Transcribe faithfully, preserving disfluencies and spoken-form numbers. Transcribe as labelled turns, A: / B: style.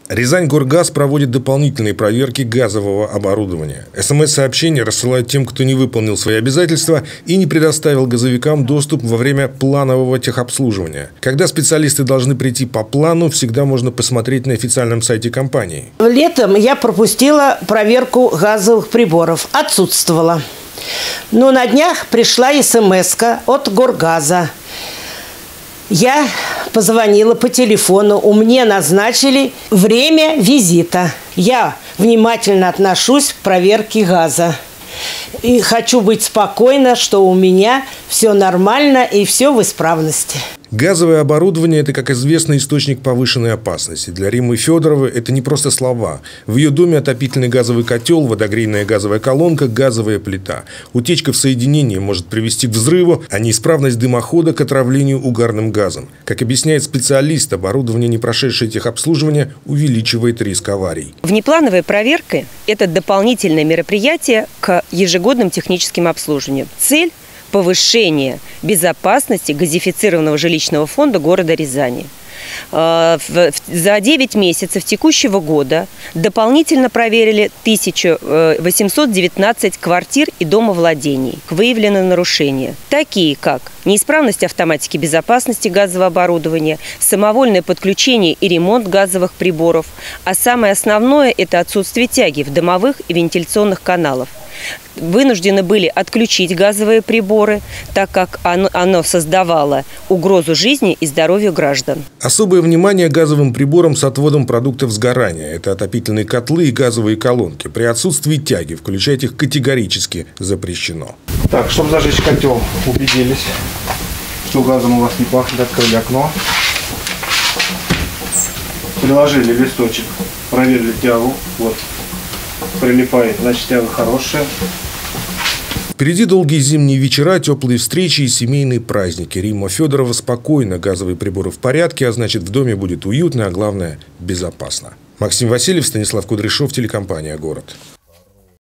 A: Рязань-Горгаз проводит дополнительные проверки газового оборудования. эс эм эс-сообщения рассылают тем, кто не выполнил свои обязательства и не предоставил газовикам доступ во время планового техобслуживания. Когда специалисты должны прийти по плану, всегда можно посмотреть на официальном сайте компании.
B: Летом я пропустила проверку газовых приборов. Отсутствовала. Но на днях пришла эс эм эс-ка от Горгаза. Я позвонила по телефону, у меня назначили время визита. Я внимательно отношусь к проверке газа. И хочу быть спокойна, что у меня все нормально и все в исправности.
A: Газовое оборудование – это, как известно, источник повышенной опасности. Для Риммы Федоровой это не просто слова. В ее доме отопительный газовый котел, водогрейная газовая колонка, газовая плита. Утечка в соединении может привести к взрыву, а неисправность дымохода – к отравлению угарным газом. Как объясняет специалист, оборудование, не прошедшее техобслуживание, увеличивает риск аварий.
C: Внеплановая проверка – это дополнительное мероприятие к ежегодным техническим обслуживаниям. Цель – повышение безопасности газифицированного жилищного фонда города Рязани. За девять месяцев текущего года дополнительно проверили тысячу восемьсот девятнадцать квартир и домовладений. Выявлены нарушения, такие как неисправность автоматики безопасности газового оборудования, самовольное подключение и ремонт газовых приборов, а самое основное – это отсутствие тяги в дымовых и вентиляционных каналах. Вынуждены были отключить газовые приборы, так как оно, оно создавало угрозу жизни и здоровью граждан.
A: Особое внимание газовым приборам с отводом продуктов сгорания. Это отопительные котлы и газовые колонки. При отсутствии тяги включать их категорически запрещено.
D: Так, чтобы зажечь котел, убедились, что газом у вас не пахнет, открыли окно. Приложили листочек, проверили тягу. Вот. Прилипает, значит, тяга хорошая.
A: Впереди долгие зимние вечера, теплые встречи и семейные праздники. Римма Федорова спокойна, газовые приборы в порядке, а значит, в доме будет уютно, а главное – безопасно. Максим Васильев, Станислав Кудряшов, телекомпания «Город».